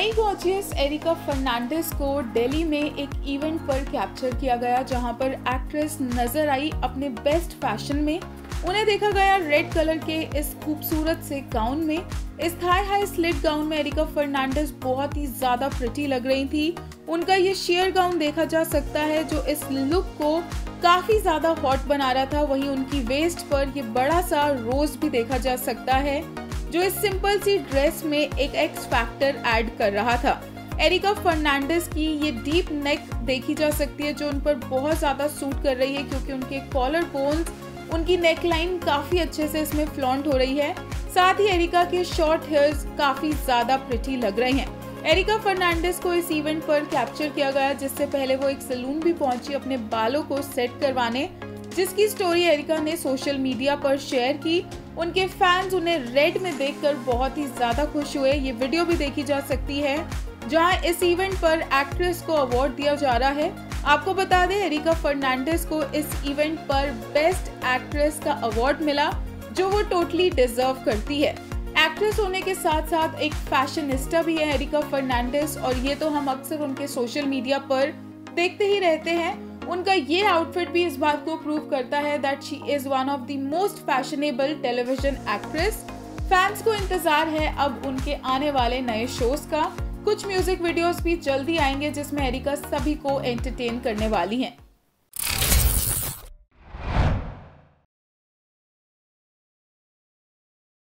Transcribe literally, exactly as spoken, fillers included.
नई gorgeous areca Fernandes को दिल्ली में एक इवेंट पर कैप्चर किया गया, जहां पर एक्ट्रेस नजर आई अपने बेस्ट फैशन में। उन्हें देखा गया रेड कलर के इस खूबसूरत से गाउन में। इस थाई हाई स्लिट गाउन में एरिका फर्नांडिस बहुत ही ज्यादा प्रिटी लग रही थी। उनका ये शेयर गाउन देखा जा सकता है जो इस लुक को काफी ज्यादा हॉट बना रहा था। वहीं उनकी वेस्ट पर ये बड़ा सा रोज भी देखा जा सकता है जो इस सिंपल सी ड्रेस में एक एक्स फैक्टर ऐड कर रहा था। एरिका फर्नांडिस की ये डीप नेक देखी जा सकती है जो उन पर बहुत ज्यादा सूट कर रही है, क्योंकि उनके कॉलर बोन्स, उनकी नेक लाइन काफी अच्छे से इसमें फ्लॉन्ट हो रही है। साथ ही एरिका के शॉर्ट हेयर्स काफी ज्यादा प्रिटी लग रहे हैं। एरिका फर्नांडिस को इस इवेंट पर कैप्चर किया गया, जिससे पहले वो एक सैलून भी पहुंची अपने बालों को सेट करवाने, जिसकी स्टोरी एरिका ने सोशल मीडिया पर शेयर की। उनके फैंस उन्हें रेड में देखकर बहुत ही ज्यादा खुश हुए। ये वीडियो भी देखी जा सकती है जहां इस इवेंट पर एक्ट्रेस को अवार्ड दिया जा रहा है। आपको बता दें, एरिका फर्नांडिस को इस इवेंट पर बेस्ट एक्ट्रेस का अवार्ड मिला, जो वो टोटली डिजर्व करती है। एक्ट्रेस होने के साथ साथ एक फैशनिस्टा भी है एरिका फर्नांडिस, और ये तो हम अक्सर उनके सोशल मीडिया पर देखते ही रहते हैं। उनका ये आउटफिट भी इस बात को प्रूव करता है that she is one of the most fashionable television actress. Fans को इंतजार है अब उनके आने वाले नए शोज का। कुछ म्यूजिक वीडियोस भी जल्दी आएंगे जिसमें एरिका सभी को एंटरटेन करने वाली हैं।